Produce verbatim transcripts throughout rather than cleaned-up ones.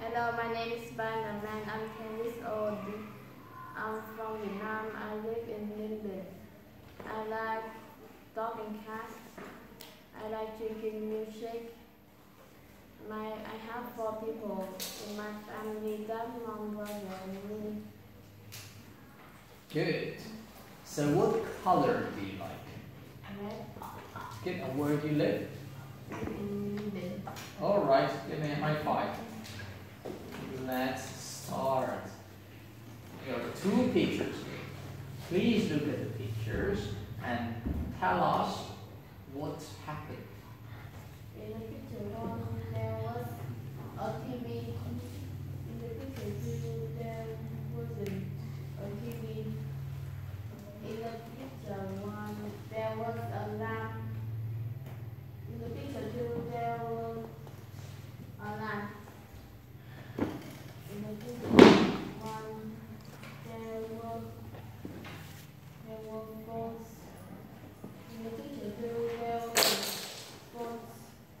Hello, my name is Ban Nam. I'm ten years old. I'm from Vietnam. I live in London. I like talking cats. I like drinking milkshake. My I have four people in my family: dad, mom, brother, and me. Good. So what color do you like? Red. Good. And where do you live? In London. All right. Give me a high five. Let's start. There are two pictures here. Please look at the pictures and tell us what happened. In the picture one, there was a T V. In the picture two, there wasn't a T V. In the picture one, there was a lamp. In the picture two, there was a lamp. In the picture one, there were there were balls. In the picture two, there were balls.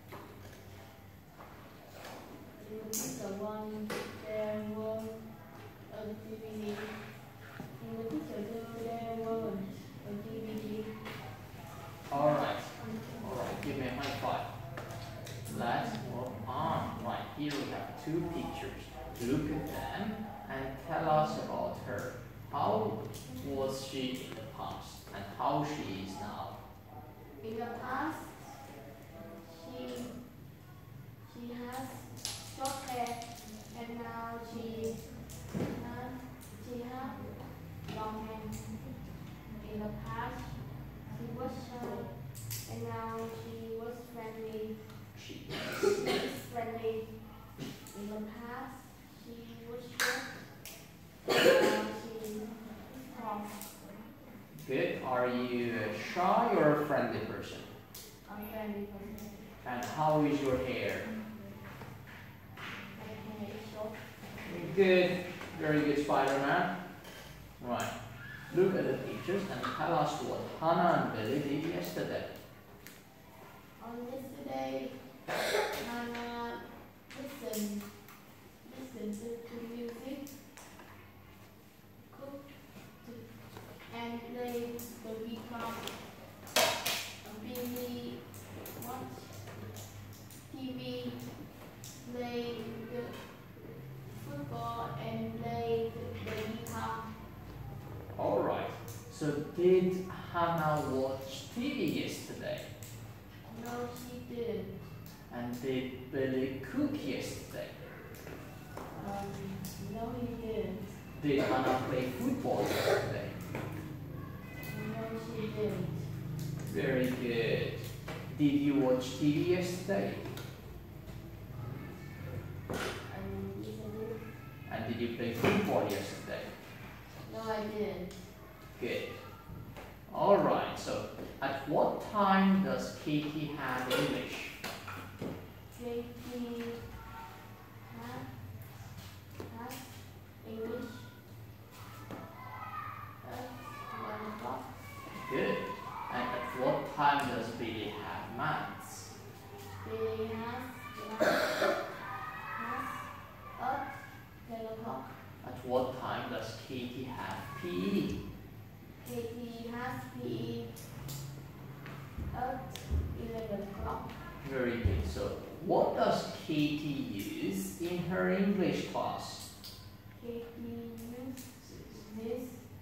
In the picture one, there was a D V D. In the picture two, there wasn't a D V D. All right. All right. Give me a high five. Let's move on. Right here we have two pictures. Look at them and tell us about her. How was she in the past and how she is now? In the past, she she has short hair, and now she has she has long hair. In the past, she was shy, and now she was friendly. She She is friendly. In the past, she was short, and now she is tall. Good. Are you a shy or a friendly person? I'm friendly person. And how is your hair? My hair is short. Good. Very good, Spider-Man. Right. Look at the pictures and tell us what Hannah and Billy did yesterday. On yesterday, Hannah listened, listened to, to music, cooked, to, and played the guitar. Billy watched T V, played the football, and played the guitar. All right. So did Hannah watch T V yesterday? No, she didn't. And did Billy cook yesterday? Um, no, he didn't. Did Hannah play football yesterday? No, she didn't. Very good. Did you watch T V yesterday? Um, yes, I did. And did you play football yesterday? No, I didn't. Good. All right. So at what time does Katie have English? Katie has, has English at one o'clock. Good. And at what time does Billy have maths? Billy has lunch has at ten o'clock. At what time does Katie have P E? Katie has P E at eleven o'clock. Very good. So what does Katie use in her English class? Katie uses this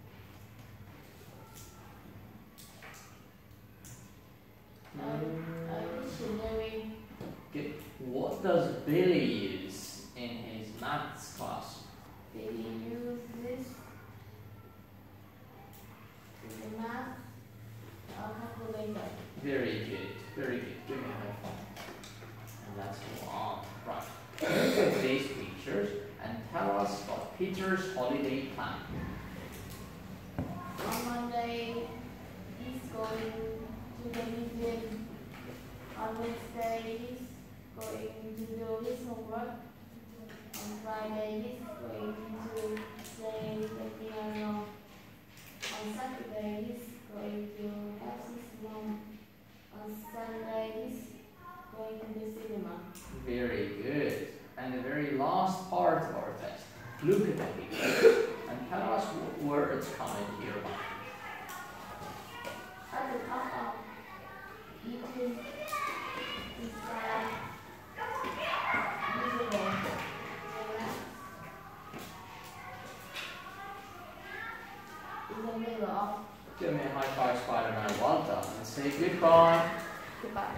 a, a dictionary. Good. What does Billy use in his maths class? Billy uses the math uh, calculator. Very good. Very good. Give me a high five. And let's go on. Right. Look at these pictures and tell us about Peter's holiday plan. On Monday, he's going to the museum. On Wednesday, he's going to do his homework. On Friday, he's going to play the piano. On Saturday, he's going to help his mom. On Sunday, he's going to the cinema. Very good. and the very last part of our test. Look at the picture and tell us what words come in here. At the top of eating inside visible. In the middle of Give me a high five, Spider-Man. Well done. And say goodbye. goodbye.